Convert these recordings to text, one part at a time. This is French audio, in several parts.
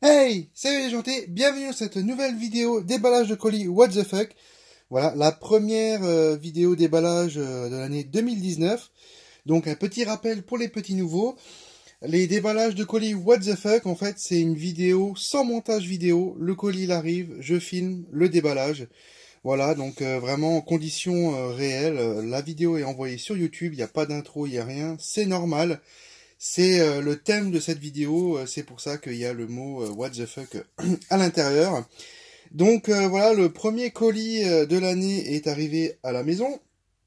Hey, salut les gentils, bienvenue dans cette nouvelle vidéo déballage de colis What the fuck. Voilà, la première vidéo déballage de l'année 2019. Donc un petit rappel pour les petits nouveaux. Les déballages de colis What the fuck, en fait, c'est une vidéo sans montage vidéo. Le colis il arrive, je filme le déballage. Voilà, donc vraiment en conditions réelles. La vidéo est envoyée sur YouTube, il n'y a pas d'intro, il n'y a rien, c'est normal. C'est le thème de cette vidéo, c'est pour ça qu'il y a le mot what the fuck à l'intérieur. Donc voilà, le premier colis de l'année est arrivé à la maison.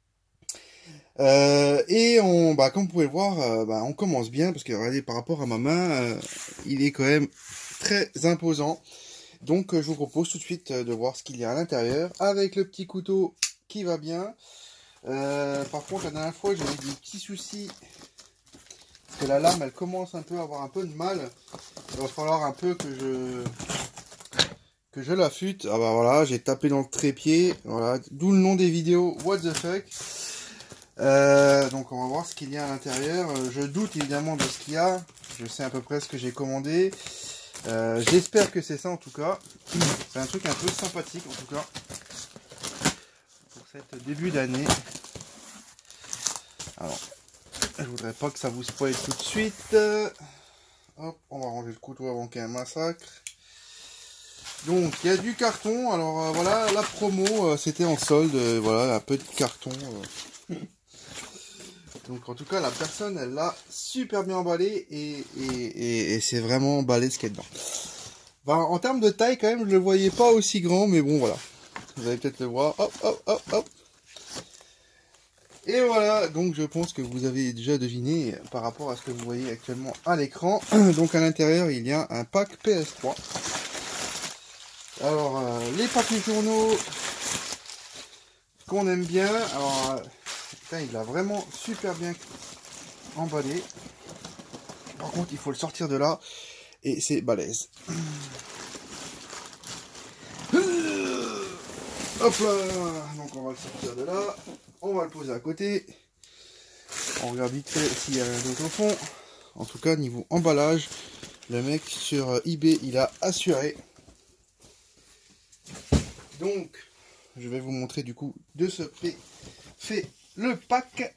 Et comme vous pouvez le voir, on commence bien, parce que regardez, par rapport à ma main, il est quand même très imposant. Donc je vous propose tout de suite de voir ce qu'il y a à l'intérieur, avec le petit couteau qui va bien. Par contre, la dernière fois, j'avais des petits soucis. Que la lame elle commence un peu à avoir un peu de mal. Il va falloir un peu que je l'affûte. Ah bah voilà, j'ai tapé dans le trépied. Voilà, d'où le nom des vidéos What the fuck. Donc on va voir ce qu'il y a à l'intérieur. Je doute évidemment de ce qu'il y a. Je sais à peu près ce que j'ai commandé. J'espère que c'est ça en tout cas. C'est un truc un peu sympathique en tout cas. Pour cette début d'année. Alors. Je voudrais pas que ça vous spoil tout de suite. Hop, on va ranger le couteau avant qu'il y ait un massacre. Donc, il y a du carton. Alors, voilà, la promo, c'était en solde. Voilà, un peu de carton. Donc, en tout cas, la personne, elle l'a super bien emballé. Et c'est vraiment emballé ce qu'il y a dedans. En termes de taille, quand même, je le voyais pas aussi grand. Mais bon, voilà. Vous allez peut-être le voir. Hop, hop, hop, hop. Et voilà, donc je pense que vous avez déjà deviné par rapport à ce que vous voyez actuellement à l'écran. Donc à l'intérieur, il y a un pack PS3. Alors, les papiers journaux qu'on aime bien. Alors, il a vraiment super bien emballé. Par contre, il faut le sortir de là. Et c'est balèze. Hop là. Donc on va le sortir de là. On va le poser à côté. On regarde vite fait s'il y a rien d'autre au fond. En tout cas, niveau emballage, le mec sur eBay, il a assuré. Donc, je vais vous montrer du coup de ce fait le pack.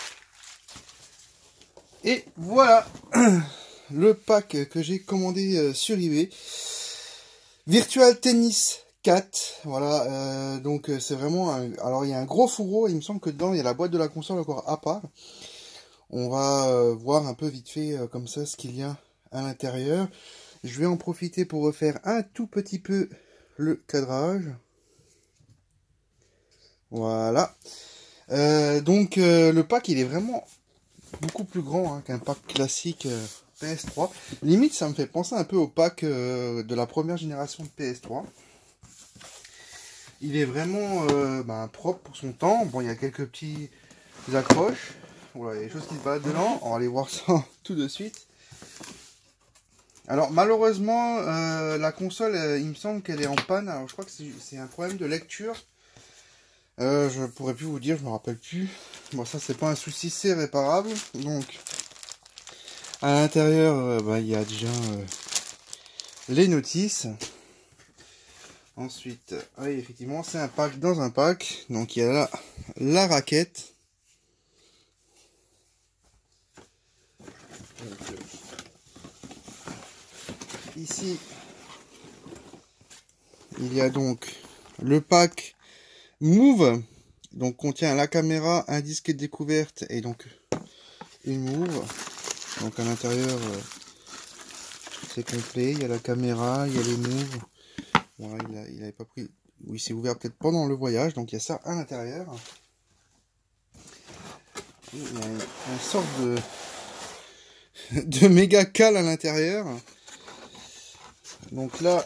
Et voilà le pack que j'ai commandé sur eBay. Virtual Tennis 4, voilà, donc c'est vraiment alors il y a un gros fourreau, il me semble que dedans il y a la boîte de la console encore à part. On va voir un peu vite fait comme ça ce qu'il y a à l'intérieur. Je vais en profiter pour refaire un tout petit peu le cadrage. Voilà. Donc le pack il est vraiment beaucoup plus grand qu'un pack classique PS3. Limite ça me fait penser un peu au pack de la première génération de PS3. Il est vraiment propre pour son temps. Bon, il y a quelques petits accroches. Voilà, il y a des choses qui se baladent dedans. On va aller voir ça tout de suite. Alors, malheureusement, la console, il me semble qu'elle est en panne. Alors, je crois que c'est un problème de lecture. Je pourrais plus vous dire, je me rappelle plus. Bon, ça, c'est pas un souci, c'est réparable. Donc, à l'intérieur, il y a déjà les notices. Ensuite, oui, effectivement, c'est un pack dans un pack. Donc, il y a là la raquette. Donc, ici, il y a donc le pack Move. Donc, contient la caméra, un disque de découverte et donc une Move. Donc, à l'intérieur, c'est complet. Il y a la caméra, il y a les Moves. Voilà, il n'avait pas pris. Oui, c'est ouvert peut-être pendant le voyage, donc il y a ça à l'intérieur. Il y a une sorte de méga cale à l'intérieur. Donc là,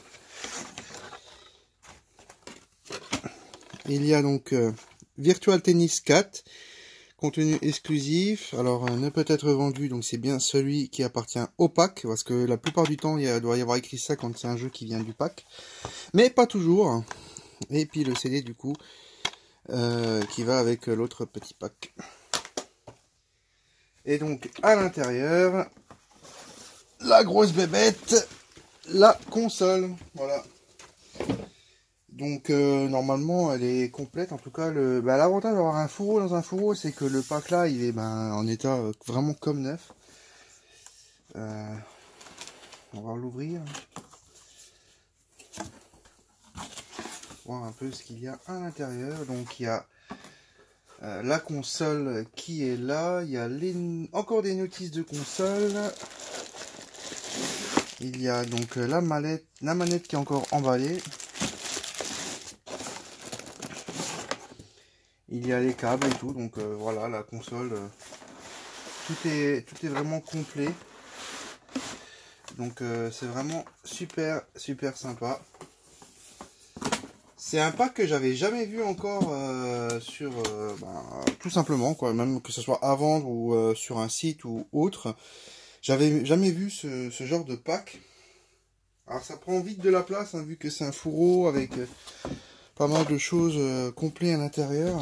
il y a donc Virtual Tennis 4, contenu exclusif. Alors, ne peut être vendu, donc c'est bien celui qui appartient au pack, parce que la plupart du temps, il doit y avoir écrit ça quand c'est un jeu qui vient du pack. Mais pas toujours. Et puis le CD du coup, qui va avec l'autre petit pack. Et donc, à l'intérieur, la grosse bébête. la console. Voilà. Donc normalement elle est complète. En tout cas, l'avantage d'avoir un fourreau dans un fourreau, c'est que le pack là, il est en état vraiment comme neuf. On va l'ouvrir. Voir un peu ce qu'il y a à l'intérieur. Donc il y a la console qui est là. Il y a encore des notices de console. Il y a donc la manette qui est encore emballée. Il y a les câbles et tout. Donc voilà, la console. Tout est vraiment complet. Donc c'est vraiment super sympa. C'est un pack que j'avais jamais vu encore sur tout simplement quoi, même que ce soit à vendre ou sur un site ou autre. J'avais jamais vu ce genre de pack. Alors ça prend vite de la place hein, vu que c'est un fourreau avec pas mal de choses complètes à l'intérieur.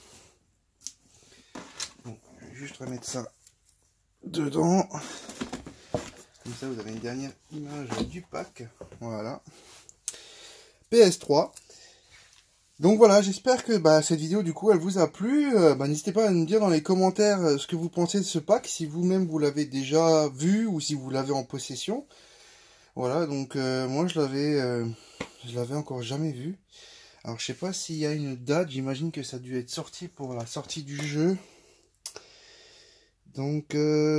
Bon, je vais juste remettre ça dedans. Comme ça vous avez une dernière image du pack. Voilà. PS3. Donc voilà, j'espère que cette vidéo du coup elle vous a plu. N'hésitez pas à me dire dans les commentaires ce que vous pensez de ce pack, si vous-même vous l'avez déjà vu ou si vous l'avez en possession. Voilà, donc moi je l'avais encore jamais vu. Alors je sais pas s'il y a une date, j'imagine que ça a dû être sorti pour la sortie du jeu. Donc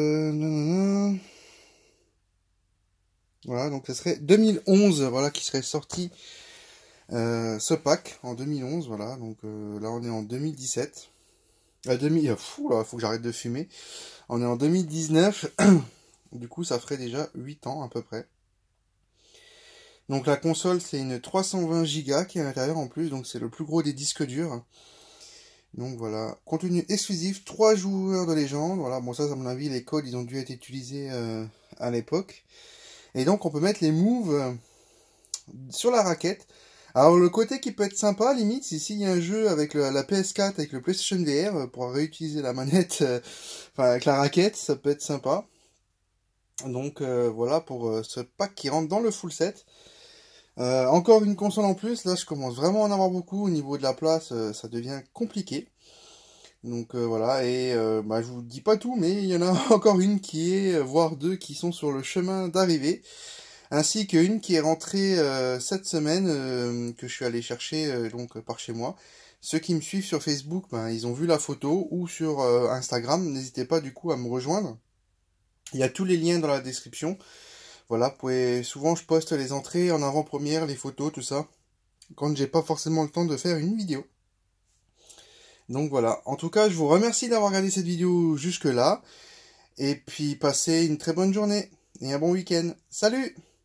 voilà, donc ça serait 2011, voilà, qui serait sorti. Ce pack en 2011, voilà, donc là on est en 2017. Fou là, faut que j'arrête de fumer. On est en 2019, du coup ça ferait déjà 8 ans à peu près. Donc la console c'est une 320 Go qui est à l'intérieur en plus, donc c'est le plus gros des disques durs. Donc voilà, contenu exclusif, 3 joueurs de légende, voilà, bon ça à mon avis les codes ils ont dû être utilisés à l'époque. Et donc on peut mettre les moves sur la raquette. Alors le côté qui peut être sympa, limite, c'est s'il y a un jeu avec la PS4, avec le PlayStation VR, pour réutiliser la manette, avec la raquette, ça peut être sympa. Donc voilà pour ce pack qui rentre dans le full set. Encore une console en plus, là je commence vraiment à en avoir beaucoup, au niveau de la place, ça devient compliqué. Donc voilà, et je vous dis pas tout, mais il y en a encore une qui est, voire deux, qui sont sur le chemin d'arrivée. Ainsi qu'une qui est rentrée cette semaine, que je suis allé chercher donc par chez moi. Ceux qui me suivent sur Facebook, ils ont vu la photo, ou sur Instagram, n'hésitez pas du coup à me rejoindre. Il y a tous les liens dans la description. Voilà, souvent je poste les entrées en avant-première, les photos, tout ça, quand j'ai pas forcément le temps de faire une vidéo. Donc voilà, en tout cas je vous remercie d'avoir regardé cette vidéo jusque là, et puis passez une très bonne journée, et un bon week-end. Salut!